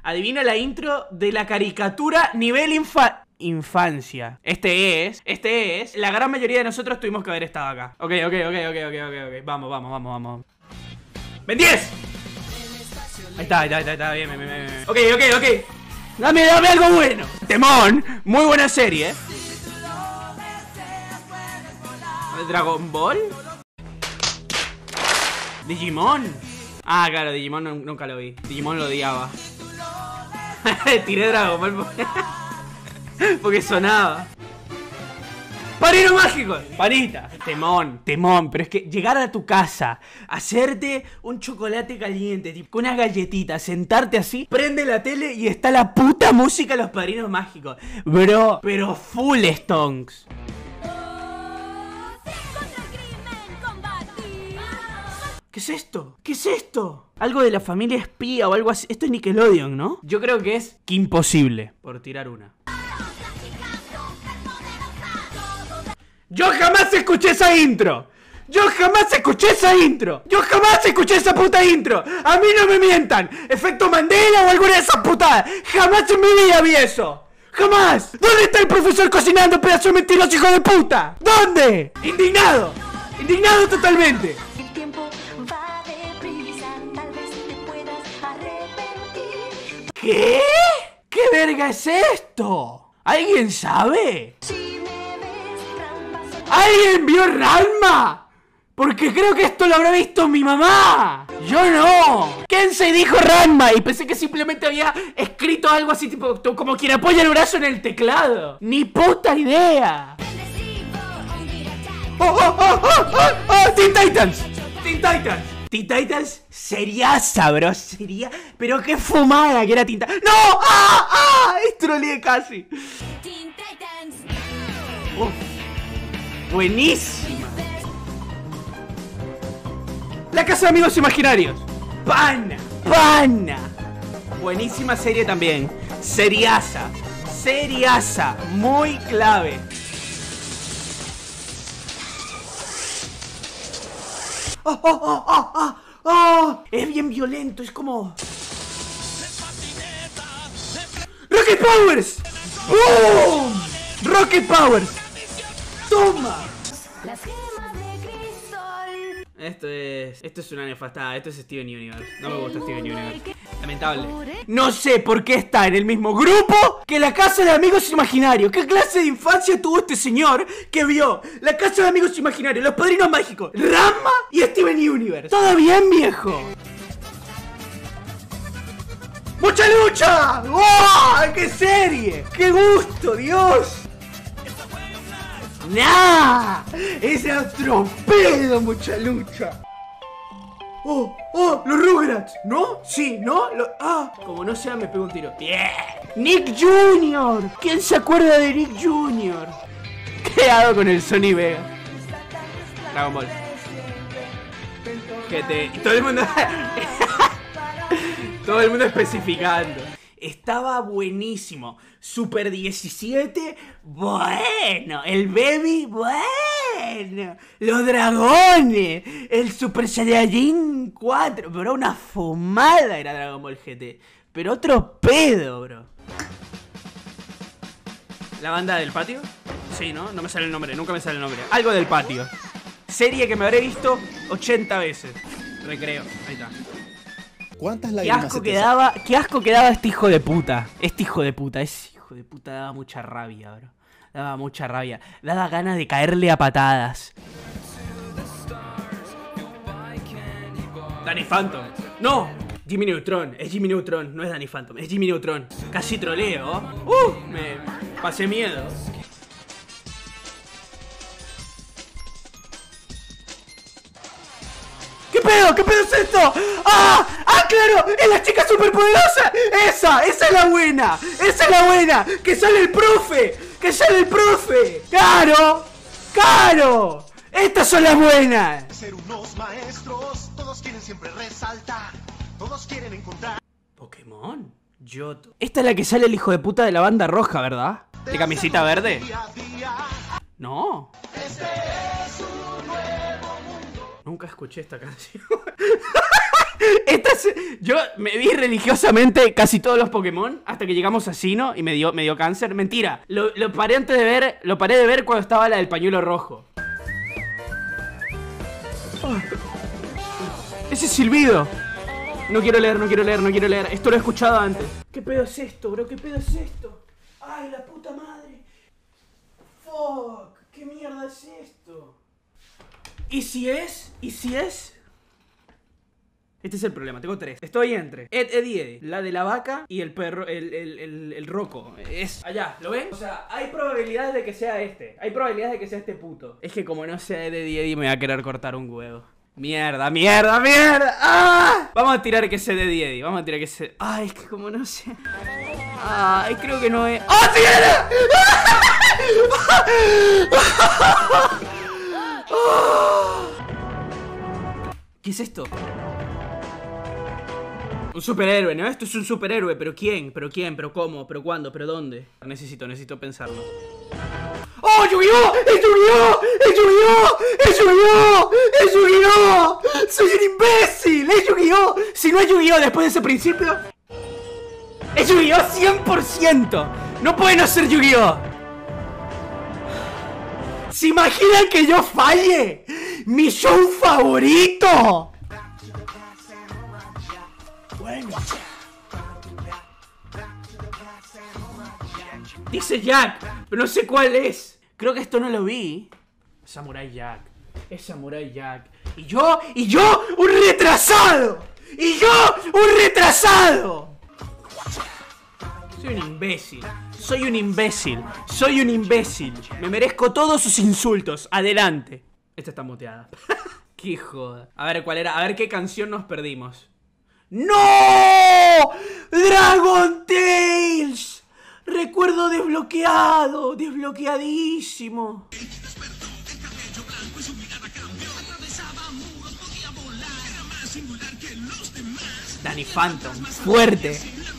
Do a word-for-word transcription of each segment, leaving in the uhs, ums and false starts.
Adivina la intro de la caricatura nivel infa... infancia. Este es, este es. La gran mayoría de nosotros tuvimos que haber estado acá. Ok, ok, ok, ok, ok, ok, ok. Vamos, vamos, vamos, vamos. ¡Ben diez! Ahí está, ahí está, ahí está, está bien, bien, bien, bien. Ok, ok, ok. Dame, dame algo bueno. Temón, muy buena serie, ¿eh? ¿Dragon Ball? ¿Digimon? Ah, claro, Digimon no, nunca lo vi. Digimon lo odiaba. Tiré Dragon Ball porque, porque sonaba. ¡Padrino mágico! ¡Panita! Temón, temón. Pero es que llegar a tu casa, hacerte un chocolate caliente, tipo, con unas galletitas, sentarte así, prende la tele y está la puta música de los Padrinos Mágicos. Bro, pero full stonks. ¿Qué es esto? ¿Qué es esto? Algo de la familia espía o algo así. Esto es Nickelodeon, ¿no? Yo creo que es que imposible, por tirar una. ¡Yo jamás escuché esa intro! ¡Yo jamás escuché esa intro! ¡Yo jamás escuché esa puta intro! ¡A mí no me mientan! ¿Efecto Mandela o alguna de esas putadas? ¡Jamás en mi vida vi eso! ¡Jamás! ¿Dónde está el profesor cocinando, pedazo de mentiroso, hijo de puta? ¿Dónde? ¡Indignado! ¡Indignado totalmente! El tiempo va deprisa, tal vez te puedas arrepentir. ¿Qué? ¿Qué verga es esto? ¿Alguien sabe? Si me ves, Ranma se... ¿Alguien vio Ranma? Porque creo que esto lo habrá visto mi mamá. Yo no. Kensei dijo Ranma y pensé que simplemente había escrito algo así tipo como quien apoya el brazo en el teclado. Ni puta idea. ¡Oh, oh, oh, oh, oh, oh! ¡Teen Titans! ¡Teen Titans! Teen Titans seriaza, bro, sería... Pero qué fumada que era Teen Titans. ¡No! ¡Ah! ¡Ah! Estroleé casi. Teen Titans. Uf, buenísima. La Casa de Amigos Imaginarios. Pana, pana. Buenísima serie también. Seriaza, seriaza, muy clave. Oh, oh, oh, oh, oh, oh. Es bien violento, es como... ¡Rocket Powers! ¡Boom! ¡Rocket Powers! ¡Toma! Las gemas de cristal. Esto es... Esto es una nefastada, esto es Steven Universe. No me gusta Steven Universe. Lamentable. No sé por qué está en el mismo grupo que la Casa de Amigos Imaginarios. ¿Qué clase de infancia tuvo este señor que vio la Casa de Amigos Imaginarios, Los Padrinos Mágicos, Ranma y Steven Universe? ¿Todo bien, viejo? ¡Mucha lucha! ¡Oh! ¡Qué serie! ¡Qué gusto, Dios! ¡Nah! ¡Ese era otro pedo, mucha lucha! ¡Oh! ¡Oh! ¡Los Rugrats! ¿No? Sí, ¿no? Lo... ¡Ah! Como no sea, me pego un tiro. ¡Yeah! ¡Nick Junior! ¿Quién se acuerda de Nick Junior? Creado con el Sony Vega. Dragon Ball. G T. Todo el mundo... Todo el mundo especificando. Estaba buenísimo. Super diecisiete, bueno. El Baby, bueno. Los dragones. El Super Saiyajin cuatro. Pero una fumada era Dragon Ball G T. Pero otro pedo, bro. ¿La banda del patio? Sí, ¿no? No me sale el nombre, nunca me sale el nombre. Algo del patio. Serie que me habré visto ochenta veces. Recreo, ahí está. ¿Cuántas Qué lágrimas asco se te que daba, qué asco que daba este hijo de puta. Este hijo de puta, ese hijo de puta daba mucha rabia, bro. Daba mucha rabia. Daba ganas de caerle a patadas. Danny Phantom. No, Jimmy Neutron. Es Jimmy Neutron, no es Danny Phantom. Es Jimmy Neutron. Casi troleo. Uh, me pasé miedo. ¿Qué pedo? ¿Qué pedo es esto? ¡Ah! ¡Ah, claro! ¡Es la chica superpoderosa! ¡Esa! ¡Esa es la buena! ¡Esa es la buena! ¡Que sale el profe! ¡Que sale el profe! ¡Claro! ¡Claro! ¡Estas son las buenas! Ser unos maestros, todos quieren siempre resaltar, todos quieren encontrar. Pokémon. Yoto. Esta es la que sale el hijo de puta de la banda roja, ¿verdad? ¿De camisita verde? No. Este es un nuevo mundo. Nunca escuché esta canción. Esta es- Yo me vi religiosamente casi todos los Pokémon hasta que llegamos a Sinnoh y me dio, me dio cáncer. Mentira, lo, lo paré antes de ver, lo paré de ver cuando estaba la del pañuelo rojo. Oh. Ese silbido. No quiero leer, no quiero leer, no quiero leer. Esto lo he escuchado antes. ¿Qué pedo es esto, bro? ¿Qué pedo es esto? Ay, la puta madre. Fuck, ¿qué mierda es esto? ¿Y si es? ¿Y si es? Este es el problema, tengo tres. Estoy entre Ed, Ed y Eddie, la de la vaca y el perro, el, el, el, el roco. Es allá, ¿lo ven? O sea, hay probabilidades de que sea este. Hay probabilidades de que sea este puto. Es que como no sea Ed, Ed y Eddie me va a querer cortar un huevo. Mierda, mierda, mierda. ¡Ah! Vamos a tirar que sea Ed y Eddie. Vamos a tirar que sea... Ay, es que como no sé... Ay, creo que no es... ¡Oh, sí era! ¿Qué es esto? Un superhéroe, ¿no? Esto es un superhéroe, pero ¿quién? ¿Pero quién? ¿Pero cómo? ¿Pero cuándo? ¿Pero dónde? Necesito, necesito pensarlo. ¡Oh, Yu-Gi-Oh! ¡Es Yu-Gi-Oh! ¡Es Yu-Gi-Oh! ¡Es Yu-Gi-Oh! ¡Es Yu-Gi-Oh! ¡Soy un imbécil! ¡Es Yu-Gi-Oh! Si no es Yu-Gi-Oh después de ese principio... ¡Es Yu-Gi-Oh! cien por ciento! ¡No puede no ser Yu-Gi-Oh! ¿Se imaginan que yo falle? ¡Mi show favorito! Bueno. Dice Jack, pero no sé cuál es. Creo que esto no lo vi. Samurai Jack. Es Samurai Jack. Y yo, y yo, un retrasado. Y yo, un retrasado. Soy un imbécil. Soy un imbécil. Soy un imbécil. Me merezco todos sus insultos. Adelante. Esta está muteada. Qué joda. A ver cuál era. A ver qué canción nos perdimos. ¡No! ¡Dragon Tales! Recuerdo desbloqueado. Desbloqueadísimo. Danny Phantom. Fuerte.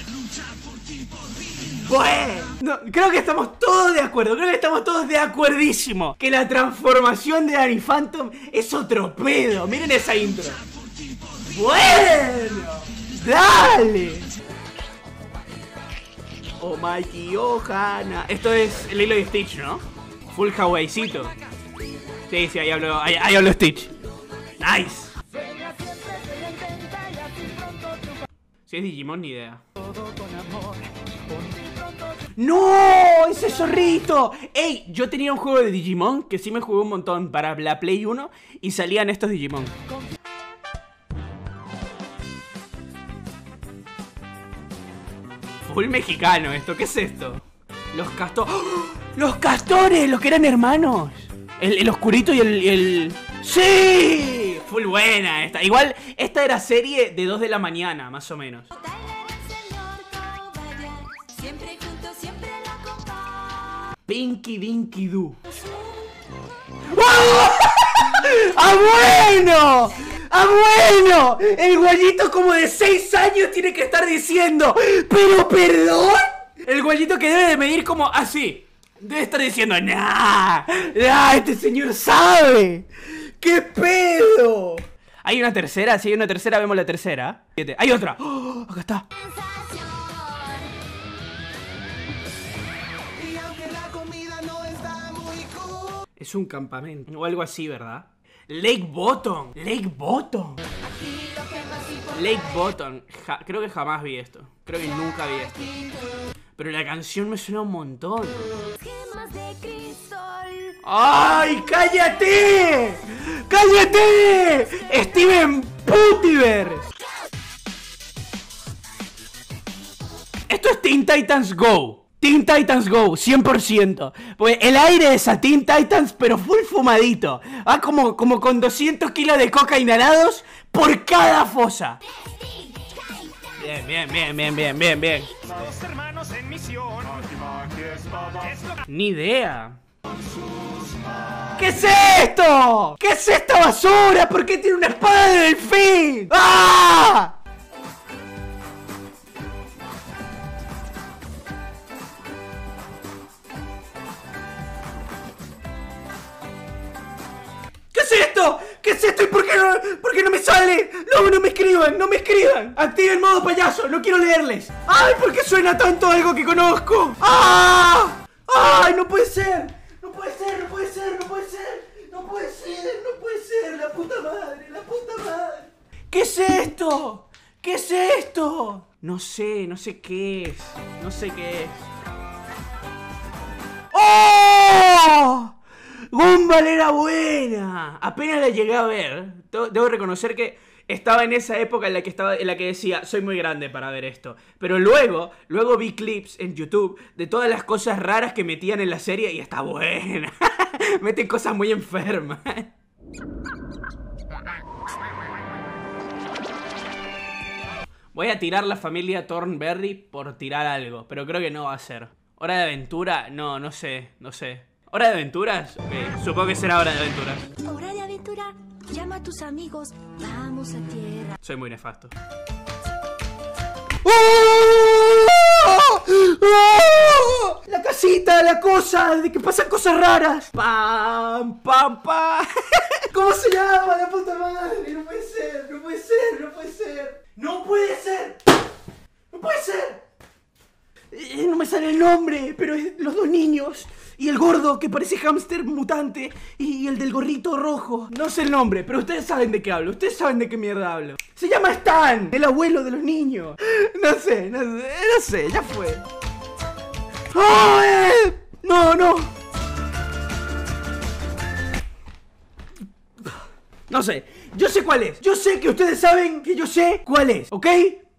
Bueno, no, creo que estamos todos de acuerdo. Creo que estamos todos de acuerdísimo que la transformación de Danny Phantom es otro pedo. Miren esa intro. Bueno, dale. Oh Mikey, oh Hannah. Esto es Lilo y Stitch, ¿no? Full Hawaiicito. Sí, sí, ahí habló, ahí, ahí habló Stitch. Nice. Si es Digimon, ni idea. ¡No! ¡Ese zorrito! ¡Ey! Yo tenía un juego de Digimon que sí me jugué un montón para la Play uno y salían estos Digimon. Full mexicano esto, ¿qué es esto? Los castores. ¡Oh! ¡Los castores! ¡Los que eran hermanos! El, el oscurito y el, y el... ¡Sí! Full buena esta. Igual, esta era serie de dos de la mañana, más o menos. Pinky Dinky Doo. ¡Oh! ¡Ah, bueno! ¡Ah, bueno! El guayito como de seis años tiene que estar diciendo ¿pero perdón? El guayito que debe de medir como así. Debe estar diciendo ¡nah! ¡nah! ¡Este señor sabe! ¡Qué pedo! Hay una tercera, si hay una tercera, vemos la tercera. Hay otra. ¡Oh! Acá está. Es un campamento o algo así, ¿verdad? Lake Bottom. Lake Bottom. Lake Bottom. Ja, creo que jamás vi esto. Creo que nunca vi esto. Pero la canción me suena un montón. ¡Ay, cállate! ¡Cállate! Steven Putiverse. Esto es Teen Titans Go. Teen Titans Go, cien por ciento. Pues el aire es a Teen Titans, pero full fumadito. Va como, como con doscientos kilos de coca inhalados por cada fosa. Bien, bien, bien, bien, bien, bien, bien. Ni idea. ¿Qué es esto? ¿Qué es esta basura? ¿Por qué tiene una espada de delfín? ¡Ah! ¿Qué es esto? ¿Qué ¿Qué es esto y por qué no, por qué no me sale? No, no me escriban, no me escriban. Activen modo payaso, no quiero leerles. Ay, ¿por qué suena tanto algo que conozco? ¡Ah! ¡Ay, no puede ser! No puede ser, no puede ser, no puede ser. No puede ser, no puede ser. La puta madre, la puta madre. ¿Qué es esto? ¿Qué es esto? No sé, no sé qué es. No sé qué es. ¡Oh! Gumball era buena. Apenas la llegué a ver. Debo reconocer que estaba en esa época en la que estaba, en la que decía, soy muy grande para ver esto. Pero luego, luego vi clips en YouTube de todas las cosas raras que metían en la serie y está buena. Meten cosas muy enfermas. Voy a tirar la familia Thornberry por tirar algo, pero creo que no va a ser. ¿Hora de aventura? No, no sé, no sé. ¿Hora de aventuras? Ok, supongo que será hora de aventuras. Hora de aventura, llama a tus amigos, vamos a tierra. Soy muy nefasto. La casita, la cosa, de que pasan cosas raras. Pam, pam, pam. ¿Cómo se llama la puta madre? No puede ser, no puede ser, no puede ser. No puede ser. No puede ser. Eh, no me sale el nombre, pero es los dos niños. Y el gordo que parece hámster mutante. Y el del gorrito rojo. No sé el nombre, pero ustedes saben de qué hablo. Ustedes saben de qué mierda hablo. Se llama Stan, el abuelo de los niños. No sé, no sé, no sé, ya fue. ¡Oh, eh! No, no. No sé, yo sé cuál es. Yo sé que ustedes saben que yo sé cuál es, ¿ok?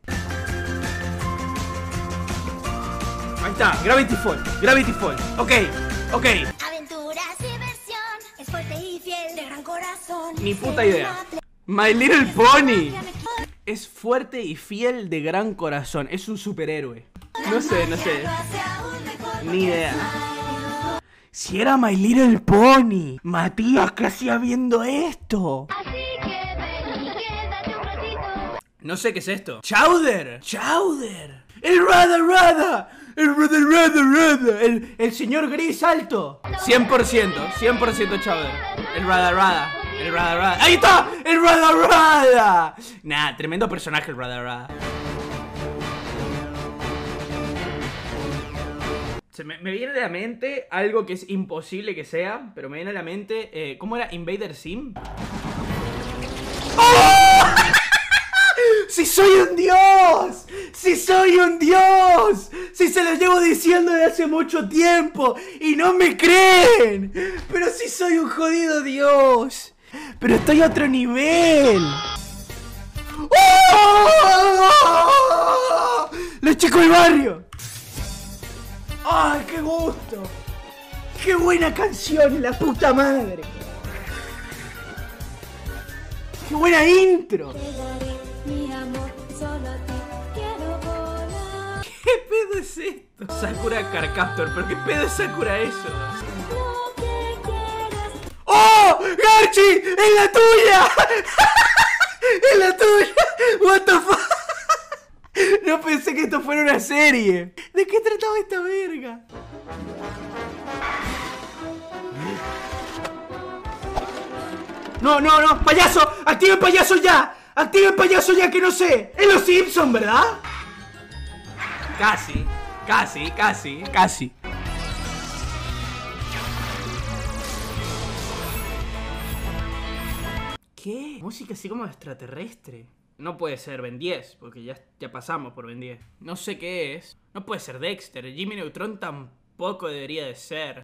Ahí está, Gravity Falls, Gravity Falls. Ok, ok. Aventuras, diversión, es fuerte y fiel, de gran corazón. Ni puta idea. My Little Pony. Es fuerte y fiel, de gran corazón. Es un superhéroe. No sé, no sé. Ni idea. Si era My Little Pony. Matías, ¿qué hacía viendo esto? Así que ven y quédate un ratito. No sé qué es esto. Chowder. Chowder. El Rada Rada. El Rada Rada Rada. El, el señor gris alto. cien por ciento. cien por ciento Chowder. El Rada Rada. El Rada Rada. ¡Ahí está! ¡El Rada Rada! Nah, tremendo personaje el Rada Rada. Se me, me viene a la mente algo que es imposible que sea, pero me viene a la mente... Eh, ¿Cómo era? ¿Invader Sim? ¡Oh! ¡Si soy un dios! ¡Si soy un dios! ¡Si se lo llevo diciendo desde hace mucho tiempo! ¡Y no me creen! ¡Pero si soy un jodido dios! ¡Pero estoy a otro nivel! ¡Oh! ¡Los chicos del barrio! ¡Ay, qué gusto! ¡Qué buena canción, la puta madre! ¡Qué buena intro! Mi amor, solo a ti quiero volar. ¿Qué pedo es esto? Sakura Carcaptor, ¿pero qué pedo es Sakura eso? Lo que quieras. ¡Oh! ¡Garchi! ¡Es la tuya! ¡Es la tuya! ¡What the fuck! No pensé que esto fuera una serie. ¿De qué trataba esta verga? No, no, no, payaso, activen payaso ya. Activen payaso ya, que no sé. Es los Simpsons, ¿verdad? Casi, casi, casi, casi. ¿Qué? Música así como extraterrestre. No puede ser Ben diez, porque ya, ya pasamos por Ben diez. No sé qué es. No puede ser Dexter. Jimmy Neutron tampoco debería de ser.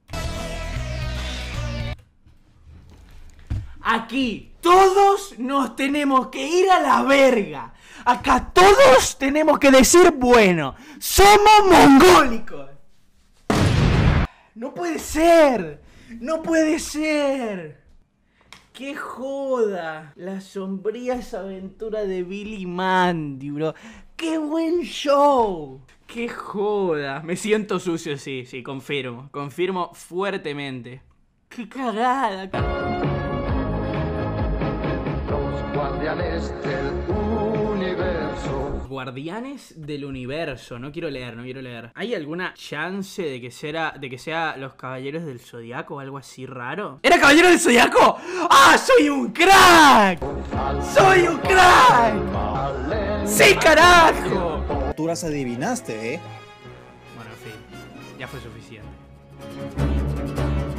Aquí todos nos tenemos que ir a la verga. Acá todos tenemos que decir, bueno, somos mongólicos. No puede ser. No puede ser. ¡Qué joda! Las sombrías aventuras de Billy y Mandy, bro. ¡Qué buen show! ¡Qué joda! Me siento sucio, sí, sí, confirmo. Confirmo fuertemente. ¡Qué cagada! Los guardianes del universo Guardianes del Universo. No quiero leer, no quiero leer. ¿Hay alguna chance de que sea, de que sea los Caballeros del Zodiaco o algo así raro? ¿Era Caballero del Zodiaco? ¡Ah, soy un crack! ¡Soy un crack! ¡Sí, carajo! Tú las adivinaste, ¿eh? Bueno, en fin. Ya fue suficiente.